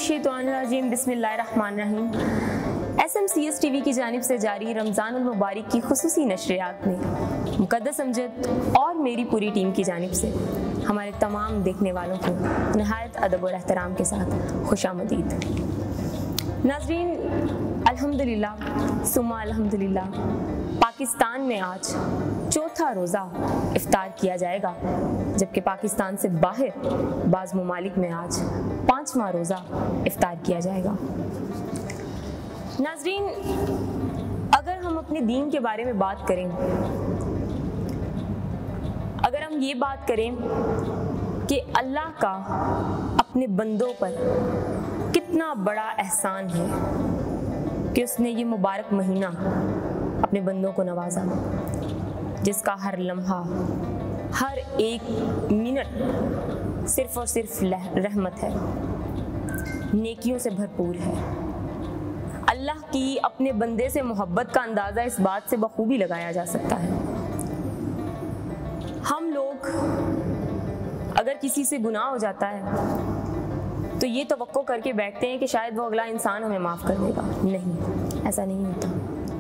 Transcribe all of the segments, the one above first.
मिनश्शैतानिर्रजीम बिस्मिल्लाहिर्रहमानिर्रहीम। SMCS TV की जानिब से जारी रमज़ान उल मुबारक की खुसूसी नशरियात में मुक़द्दस अमजद और मेरी पूरी टीम की जानिब से हमारे तमाम देखने वालों को निहायत अदब और एहतराम के साथ खुशामदीद। नाज़रीन, अल्हम्दुलिल्लाह सुम्मा अल्हम्दुलिल्लाह, पाकिस्तान में आज चौथा रोज़ा इफ्तार किया जाएगा, जबकि पाकिस्तान से बाहर बाज़ ममालिक में आज 5वां रोज़ा इफ्तार किया जाएगा। नाज़रीन, अगर हम अपने दीन के बारे में बात करें, अगर हम ये बात करें कि अल्लाह का अपने बंदों पर कितना बड़ा एहसान है कि उसने ये मुबारक महीना अपने बंदों को नवाजा, जिसका हर लम्हा, हर एक मिनट सिर्फ और सिर्फ रहमत है, नेकियों से भरपूर है। अल्लाह की अपने बंदे से मोहब्बत का अंदाज़ा इस बात से बखूबी लगाया जा सकता है। हम लोग अगर किसी से गुनाह हो जाता है तो ये तवक्को करके बैठते हैं कि शायद वो अगला इंसान हमें माफ़ कर देगा। नहीं, ऐसा नहीं होता।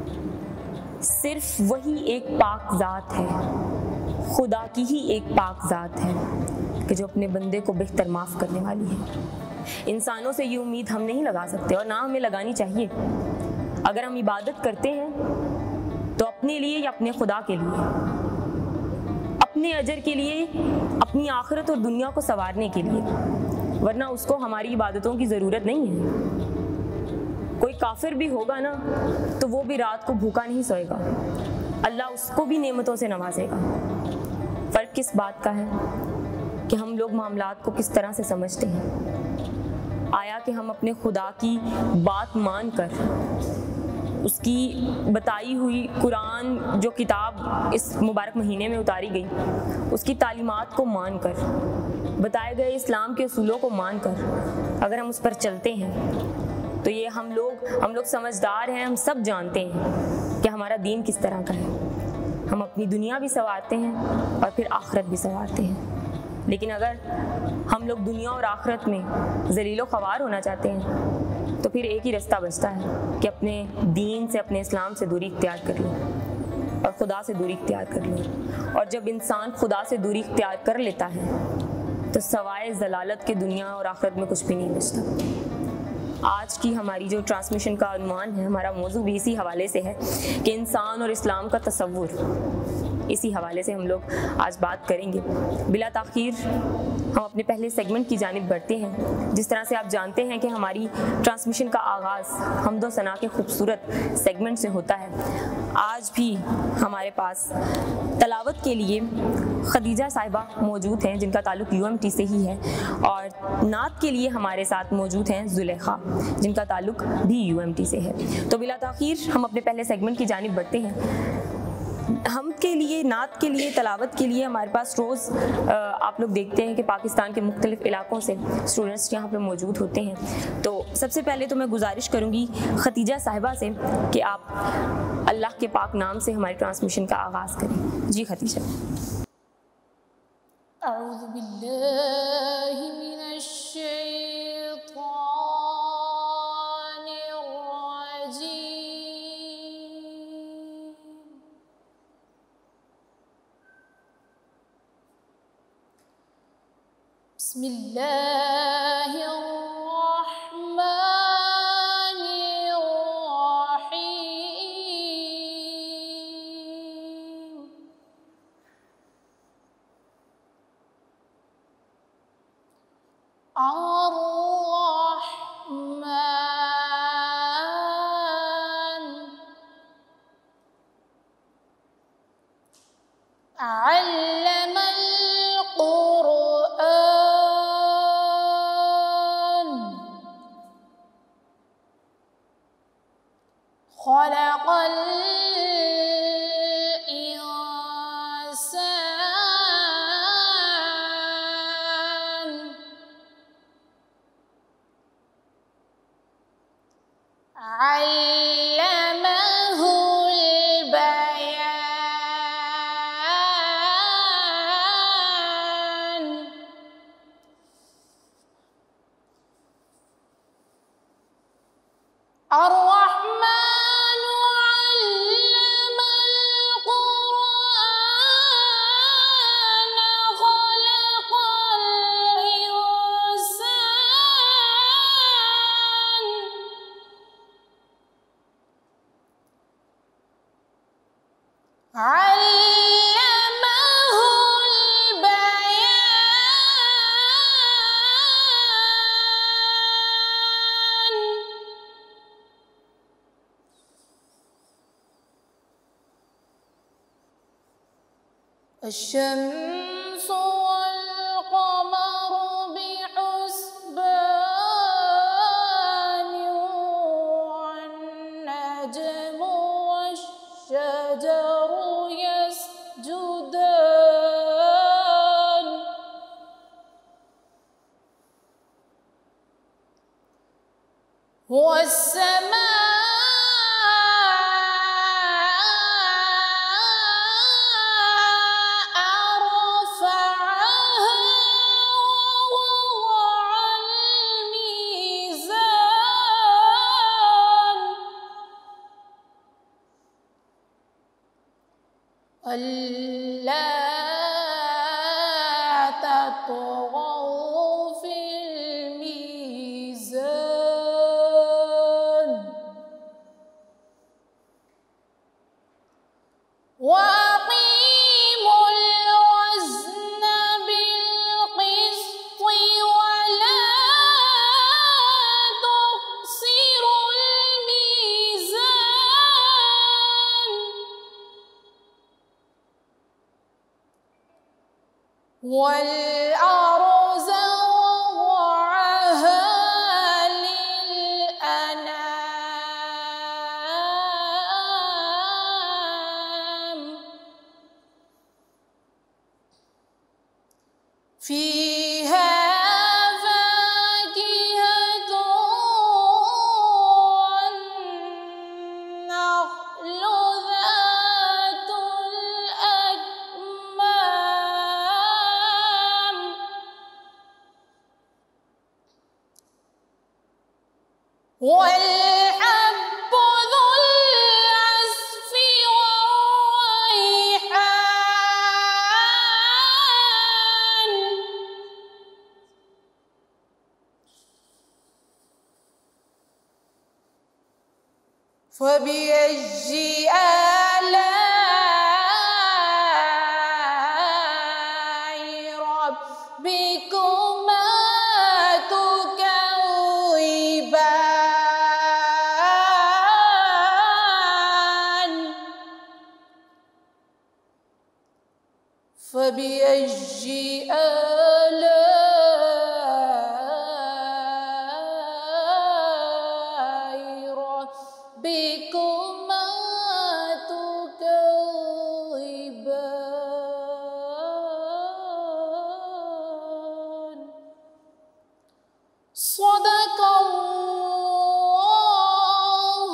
सिर्फ वही एक पाक ज़ात है, खुदा की ही एक पाक ज़ात है कि जो अपने बंदे को बेहतर माफ़ करने वाली है। इंसानों से ये उम्मीद हम नहीं लगा सकते और ना हमें लगानी चाहिए। अगर हम इबादत करते हैं तो अपने लिए या अपने खुदा के लिए, अपने अजर के लिए, अपनी आखिरत और दुनिया को संवारने के लिए, वरना उसको हमारी इबादतों की ज़रूरत नहीं है। कोई काफिर भी होगा ना तो वो भी रात को भूखा नहीं सोएगा, अल्लाह उसको भी नेमतों से नवाजेगा। फ़र्क किस बात का है कि हम लोग मामलात को किस तरह से समझते हैं। आया कि हम अपने खुदा की बात मानकर, उसकी बताई हुई कुरान जो किताब इस मुबारक महीने में उतारी गई, उसकी तालीमात को मानकर, बताए गए इस्लाम के असूलों को मानकर अगर हम उस पर चलते हैं तो ये हम लोग समझदार हैं। हम सब जानते हैं कि हमारा दीन किस तरह का है। हम अपनी दुनिया भी संवारते हैं और फिर आखिरत भी संवारते हैं। लेकिन अगर हम लोग दुनिया और आखिरत में ज़लीलो ख़वार होना चाहते हैं तो फिर एक ही रास्ता बचता है कि अपने दीन से, अपने इस्लाम से दूरी इख्तियार कर लें और खुदा से दूरी इख्तियार कर लें। और जब इंसान खुदा से दूरी इख्तियार कर लेता है तो सवाए ज़लालत के दुनिया और आखिरत में कुछ भी नहीं बचता। आज की हमारी जो ट्रांसमिशन का अनुमान है, हमारा मौजू भी इसी हवाले से है कि इंसान और इस्लाम का तसव्वुर। इसी हवाले से हम लोग आज बात करेंगे। बिला ताख़ीर हम अपने पहले सेगमेंट की जानिब बढ़ते हैं। जिस तरह से आप जानते हैं कि हमारी ट्रांसमिशन का आगाज़ हम्दो सना के खूबसूरत सेगमेंट से होता है। आज भी हमारे पास तलावत के लिए खदीजा साहिबा मौजूद हैं, जिनका ताल्लुक UMT से ही है, और नात के लिए हमारे साथ मौजूद हैं ज़ुलेखा, जिनका ताल्लुक भी UMT से है। तो बिला ताख़ीर हम अपने पहले सेगमेंट की जानिब बढ़ते हैं। हम के लिए, नात के लिए, तलावत के लिए हमारे पास रोज़ आप लोग देखते हैं कि पाकिस्तान के मुख्तलिफ़ इलाकों से स्टूडेंट्स यहाँ पे मौजूद होते हैं। तो सबसे पहले तो मैं गुजारिश करूँगी खदीजा साहिबा से कि आप अल्लाह के पाक नाम से हमारी ट्रांसमिशन का आगाज़ करें। जी खदीजा। الشمس والقمر بحسبان والنجم والشجر يسجدان والسماء ألا تطغوا في الميزان وأقيموا الوزن بالقسط ولا تخسروا الميزان والأرض وضعها للأنام فيها فاكهة والنخل ذات الأكمام والحب ذو العصف والريحان فبأي آلاء ربكما تكذبان فبأي آلاء ربكما تكذبان صدق الله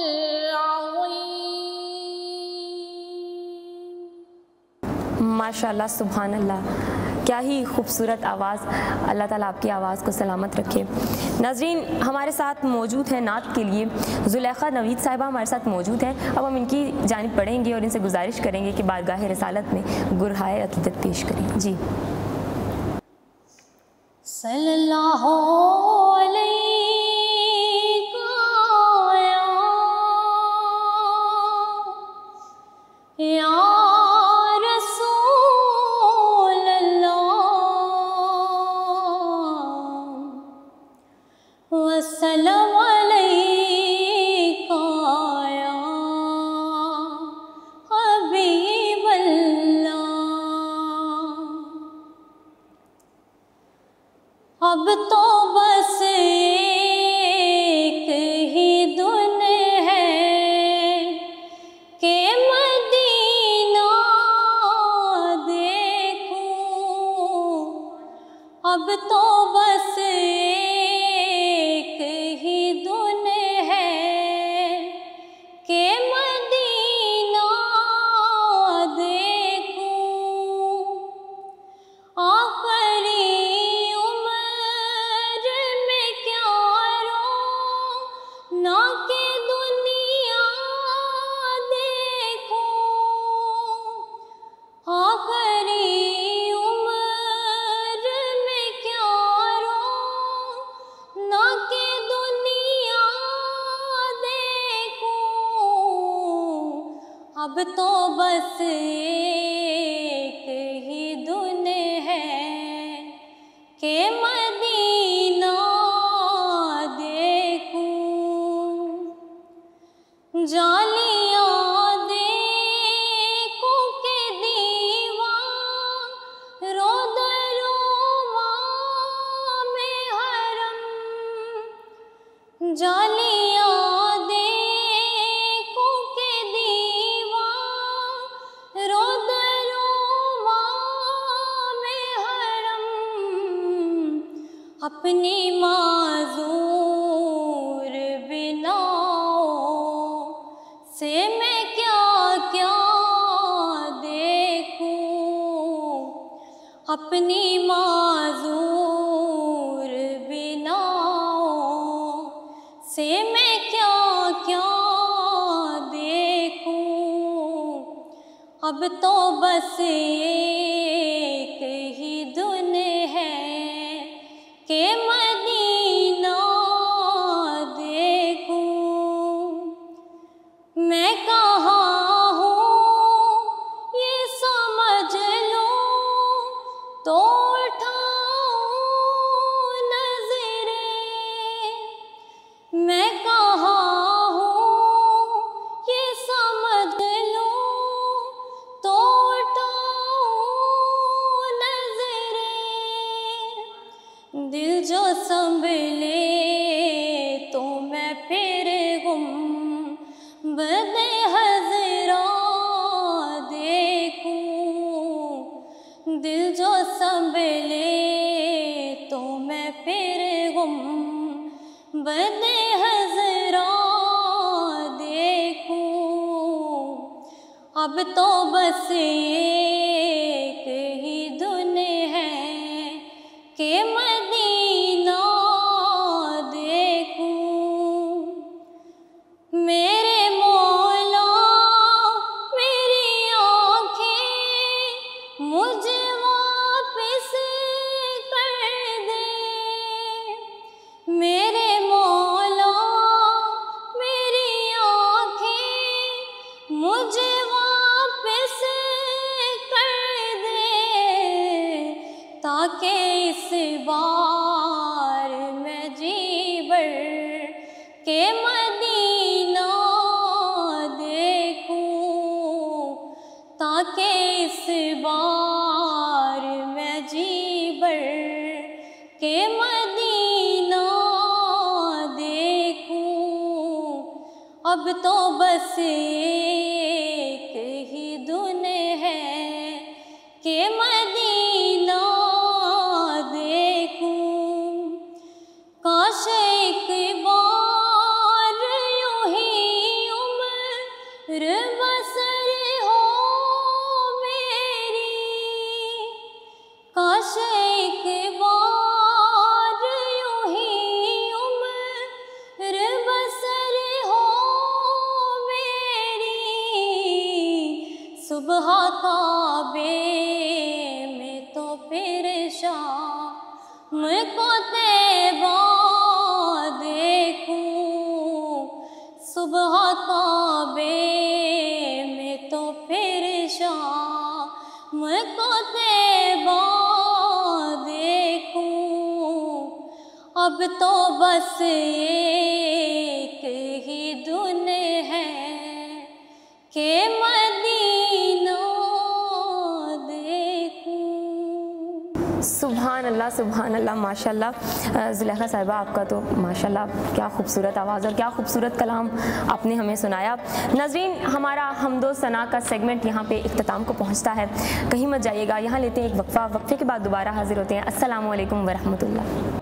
العظيम। माशाल्लाह, सुभान अल्लाह, क्या ही खूबसूरत आवाज़। अल्लाह ताला आपकी आवाज़ को सलामत रखे। नाज़रीन, हमारे साथ मौजूद है नात के लिए ज़ुलेखा नवीद साहिबा हमारे साथ मौजूद हैं। अब हम इनकी जानिब पढ़ेंगे और इनसे गुजारिश करेंगे कि बारगाह रिसालत में गुरहाए अक़ीदत पेश करें। जी। सल्लल्लाहु अलैहि या रसूल अल्लाह वसल्लम अलैका या हबीब अल्लाह। अब तो अब तो बस एक ही धुन है कि मदीना देखूं, जालियां देखूं के दीवारों दरों में हरम, जालियां देखूं के दीवारों दरों में हरम, अपनी माज़ूर बिनाओं से मैं क्या क्या देखूं, अपनी माज़ूर बिनाओं से मैं क्या क्या देखूं, अब तो बस एक ही धुन है कि मदीना देखूं। मैं कहाँ हूँ ये समझ लूं तो उठाऊं नज़रें, मैं कहाँ हूँ ये समझ लूं तो उठाऊं नज़रें, दिल जो संभले तो मैं फिर गुंबद हज़रा देखूं, दिल जो संभले तो मैं फिर गुंबद हज़रा देखूं, अब तो बस एक ही धुन है कि मदीना देखूं। मेरे मौला मेरी आँखें मुझे वापस कर दे, मेरे मौला मेरी आँखें मुझे वापस कर दे, ताकि इस बार मैं जी भर के मदीना देखूं, ताकि इस बार मैं जी भर के मदीना देखूं, अब तो बस एक ही धुन है कि मदीना देखूं। काश एक बार यूं ही उम्र बसर हो मेरी, काश एक बार यूं ही उम्र बसर हो मेरी, सुबह काबे में तो फिर शाम को तैबा देखूं, सुबह काबे में तो फिर शाम को तैबा देखूं, अब तो बस एक ही धुन है कि मदीना देखूं। सुभान अल्लाह माशाल्लाह। ज़ुलेखा साहिबा आपका तो माशाल्लाह क्या खूबसूरत आवाज़ और क्या खूबसूरत कलाम आपने हमें सुनाया। नाज़रीन, हमारा हमदो सना का सेगमेंट यहाँ पे इख्तिताम को पहुँचता है, कहीं मत जाइएगा। यहाँ लेते हैं एक वक्फ़ा, वक्फ़े के बाद दोबारा हाजिर होते हैं। अस्सलामु अलैकुम वरहमतुल्लाह।